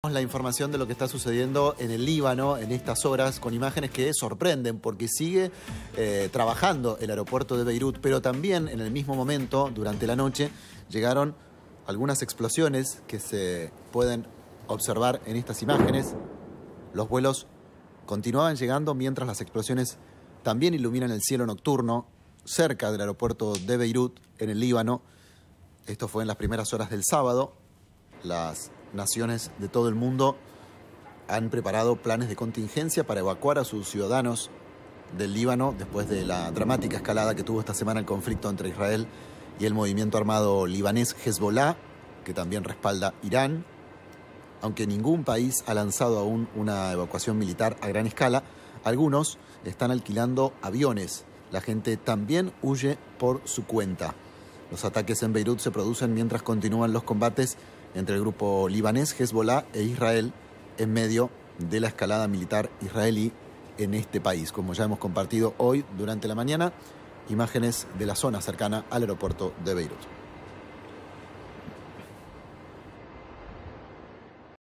La información de lo que está sucediendo en el Líbano en estas horas, con imágenes que sorprenden porque sigue trabajando el aeropuerto de Beirut, pero también en el mismo momento, durante la noche, llegaron algunas explosiones que se pueden observar en estas imágenes. Los vuelos continuaban llegando mientras las explosiones también iluminan el cielo nocturno cerca del aeropuerto de Beirut, en el Líbano. Esto fue en las primeras horas del sábado. Las naciones de todo el mundo han preparado planes de contingencia para evacuar a sus ciudadanos del Líbano después de la dramática escalada que tuvo esta semana el conflicto entre Israel y el movimiento armado libanés Hezbollah, que también respalda Irán. Aunque ningún país ha lanzado aún una evacuación militar a gran escala, algunos están alquilando aviones. La gente también huye por su cuenta. Los ataques en Beirut se producen mientras continúan los combates entre el grupo libanés Hezbollah e Israel en medio de la escalada militar israelí en este país. Como ya hemos compartido hoy durante la mañana, imágenes de la zona cercana al aeropuerto de Beirut.